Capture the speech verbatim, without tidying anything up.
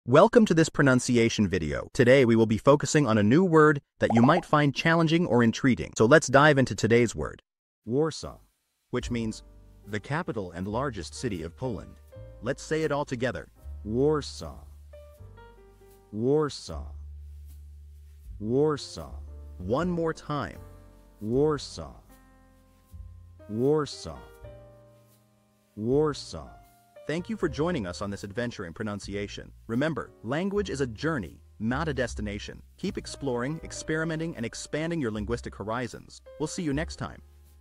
Welcome to this pronunciation video. Today we will be focusing on a new word that you might find challenging or intriguing. So let's dive into today's word. Warsaw, which means the capital and largest city of Poland. Let's say it all together. Warsaw. Warsaw. Warsaw. One more time. Warsaw. Warsaw. Warsaw. Thank you for joining us on this adventure in pronunciation. Remember, language is a journey, not a destination. Keep exploring, experimenting, and expanding your linguistic horizons. We'll see you next time.